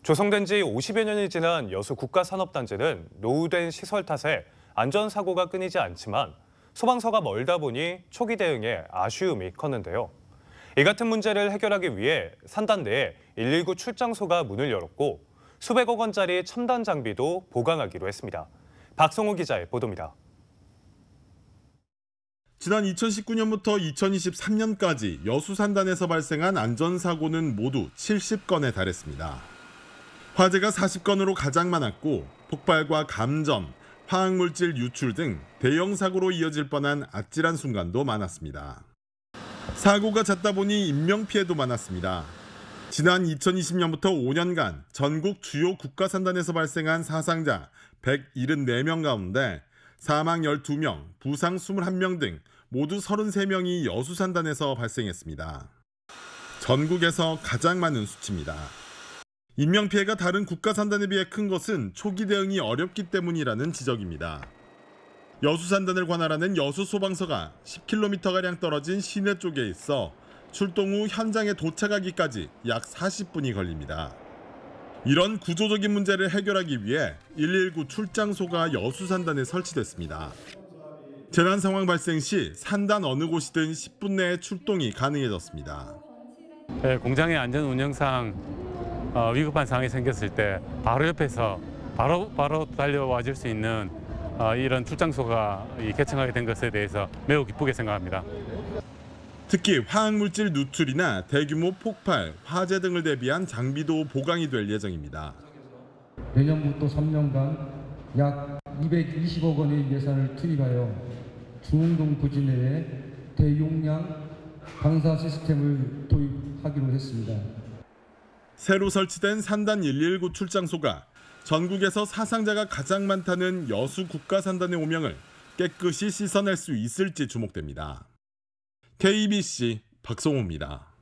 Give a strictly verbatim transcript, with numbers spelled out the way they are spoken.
조성된 지 오십여 년이 지난 여수 국가산업단지는 노후된 시설 탓에 안전사고가 끊이지 않지만 소방서가 멀다 보니 초기 대응에 아쉬움이 컸는데요. 이 같은 문제를 해결하기 위해 산단 내에 일일구 출장소가 문을 열었고 수백억 원짜리 첨단 장비도 보강하기로 했습니다. 박성호 기자의 보도입니다. 지난 이천십구 년부터 이천이십삼 년까지 여수 산단에서 발생한 안전사고는 모두 칠십 건에 달했습니다. 화재가 사십 건으로 가장 많았고 폭발과 감전, 화학물질 유출 등 대형 사고로 이어질 뻔한 아찔한 순간도 많았습니다. 사고가 잦다 보니 인명피해도 많았습니다. 지난 이천이십 년부터 오 년간 전국 주요 국가산단에서 발생한 사상자 백칠십사 명 가운데 사망 열두 명, 부상 이십일 명 등 모두 삼십삼 명이 여수산단에서 발생했습니다. 전국에서 가장 많은 수치입니다. 인명피해가 다른 국가산단에 비해 큰 것은 초기 대응이 어렵기 때문이라는 지적입니다. 여수산단을 관할하는 여수소방서가 십 킬로미터가량 떨어진 시내 쪽에 있어 출동 후 현장에 도착하기까지 약 사십 분이 걸립니다. 이런 구조적인 문제를 해결하기 위해 일일구 출장소가 여수산단에 설치됐습니다. 재난 상황 발생 시 산단 어느 곳이든 십 분 내에 출동이 가능해졌습니다. 네, 공장의 안전 운영상 어, 위급한 상황이 생겼을 때 바로 옆에서 바로 바로 달려와 줄 수 있는 어, 이런 출장소가 이, 개청하게 된 것에 대해서 매우 기쁘게 생각합니다. 특히 화학물질 누출이나 대규모 폭발, 화재 등을 대비한 장비도 보강이 될 예정입니다. 내년부터 삼 년간 약 이백이십억 원의 예산을 투입하여 중흥동 부지 내에 대용량 방사 시스템을 도입하기로 했습니다. 새로 설치된 산단 일일구 출장소가 전국에서 사상자가 가장 많다는 여수 국가산단의 오명을 깨끗이 씻어낼 수 있을지 주목됩니다. 케이비씨 박성호입니다.